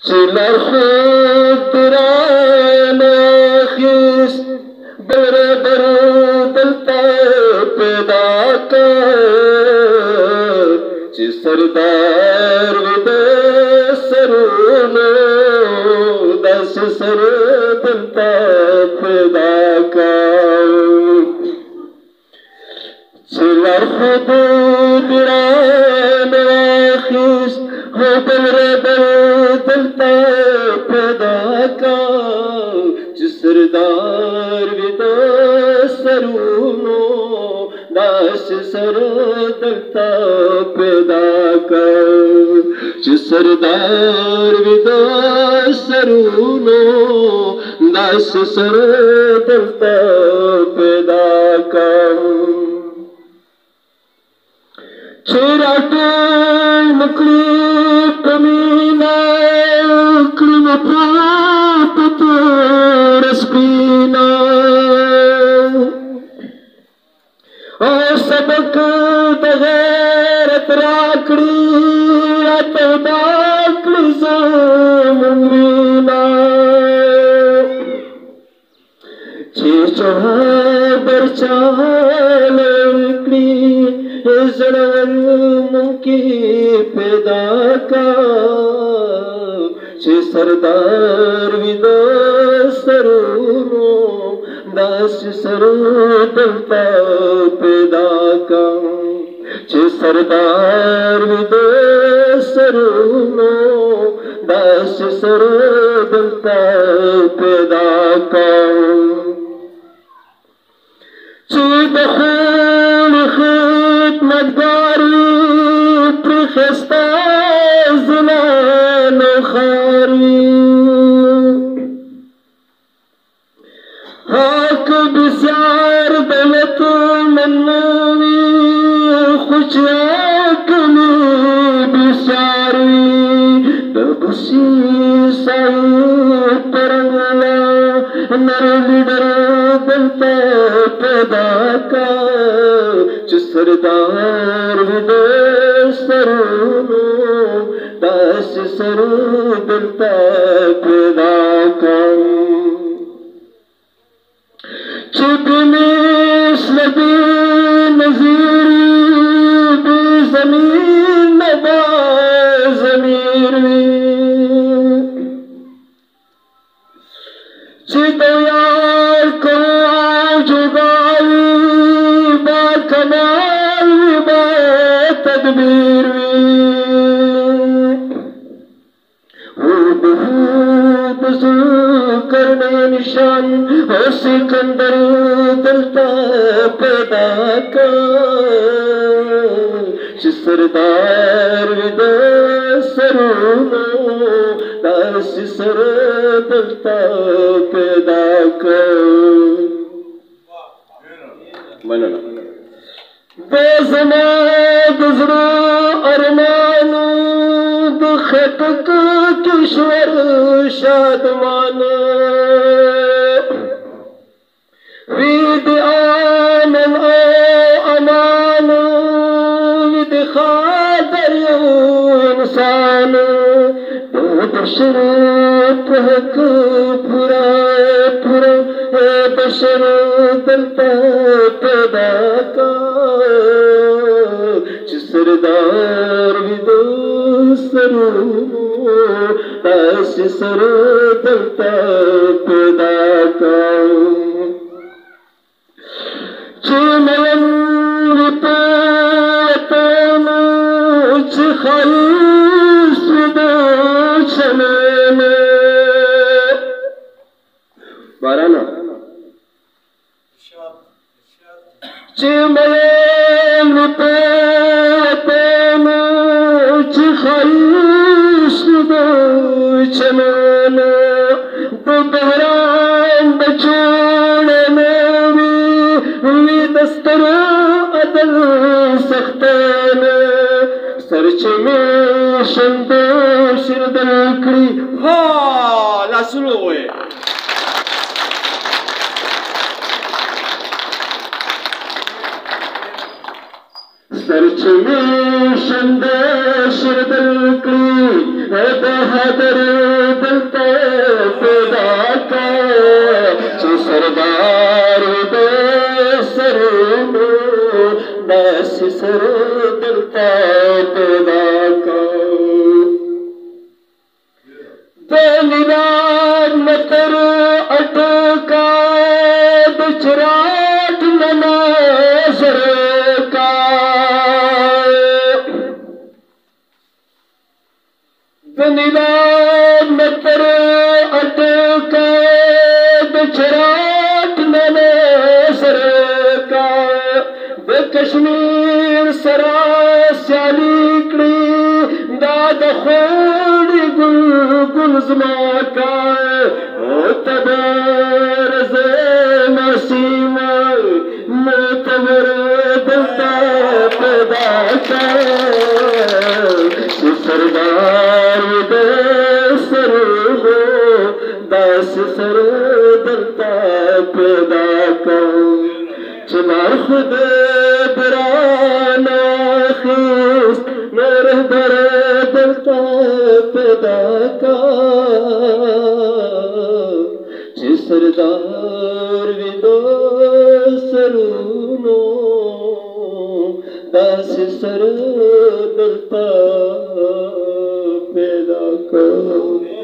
چلا خود درانخیس برابر دلتا پیدا کر چی سردار ود سرونو دس سر دلتا پیدا کر چلا خود درانخیس ہو برابر دلتا پیدا کر چی سردار ود سرونو دس سر دلتا پیدا کر چی سردار ود سرونو دس سر دلتا پیدا کر چیرا ٹول مکلی پمینا کلم پاپت رسپینا اور سبق دغیرت راکڑی اتداکلی زمینینا چی چوہا برچال اکڑی زڑور منکی پیدا کر چی سردار ود سرونو دس سر دلتا پیدا کر چی سردار ود سرونو دس سر دلتا پیدا کر چی بخون خدمتگاری پرخستا زنان و خاری حق بسیار دولت منوی خوشیاں کمی بسیاری دبسی سائی پرنگلا نرلیڈر دلتا پیدا کر چی سردار ود سرونو دس سر دلتا پیدا کر چی بمیش لبی نظیری بی زمین نبا زمیری چی دویار کو جگائی با کمال با تدبیر بہت سو کرنے نشان ہو سکندر دلتا پیدا کر چی سردار ود سرونو دس سر دلتا پیدا کر بے زمان گزرو ارمانو دخطک کشور شادمان وید آمن او امان وید خادر انسان بشر پہک پورا پورا بشر دلتا پیدا کر چی سردار ود سرونو دس سر دلتا پیدا کر چی ملن وطاتانو چی خیس ود چمین بارانا چی ملن وطاتانو چی خیس ود چمین دو بحران بچون نوی وی دستر عدل سختان سرچمی شندو شردل کری ها لاسونو ہوئے سرچمی شندو شردل کری بہادر पेनिराज मतर अटका दुचराट नना सरका पेनिराज मतर अटका दुचराट नना सरका बे कश्मीर सरा स्यालीकड़ी दाद खोड़ी गुलजमा का तबर से नसीमा मोतबर दलता पैदा कर सरदार सर हो दास सर दलता पैदा कर चना खुद बराना खीस मेरे बरे दलता पैदा का सरदार विदो सरूनो दास सर दलता पैदा का।